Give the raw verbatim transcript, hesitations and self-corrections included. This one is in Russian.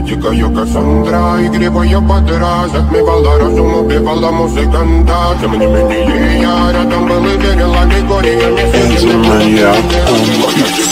дикая Кассандра, игривая подра, затмевала разум, убивала музыканта. Тем не менее я рядом был и верил аллегориями.